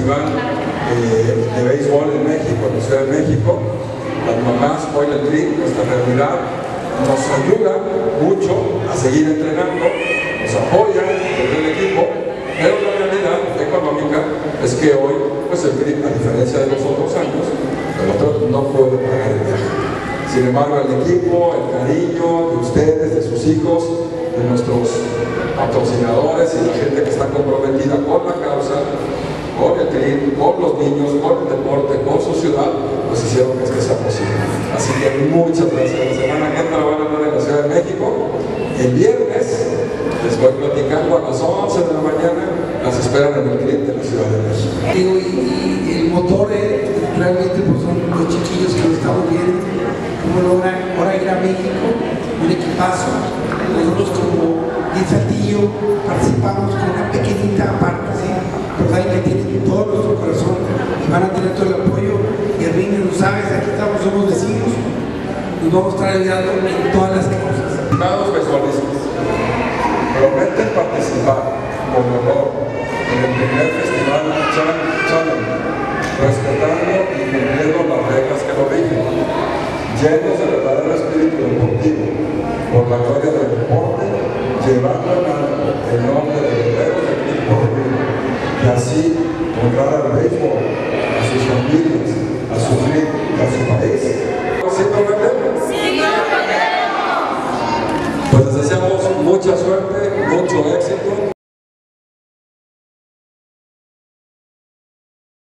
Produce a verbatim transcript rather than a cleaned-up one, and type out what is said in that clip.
festival eh, de béisbol en México, en la Ciudad de México. Las mamás, hoy el T R I, nuestra realidad, nos ayuda mucho a seguir entrenando, nos apoyan desde el equipo, pero la realidad económica es que hoy, pues el T R I, a diferencia de los otros años, nosotros no puede pagar el viaje. Sin embargo, el equipo, el cariño de ustedes, de sus hijos, de nuestros patrocinadores y la gente que está comprometida con la causa, con el T R I, con los niños, con el deporte, con su ciudad, pues hicieron que esto sea posible. Así que muchas gracias. La semana que entra van a estar en la Ciudad de México. El viernes les voy platicando a las once de la mañana, las esperan en el cliente de la Ciudad de México. Digo, y, y el motor eh, realmente pues son los chiquillos que lo estamos viendo, cómo logran ahora ir a México, un equipazo. Nosotros como Saltillo participamos con una pequeñita parte, ¿sí? Pues ahí que tienen todo nuestro corazón y van a tener todo el apoyo. Y el ring, lo sabes, aquí estamos, somos vecinos, nos vamos a estar ayudando en todas las cosas. Estimados beisbolistas,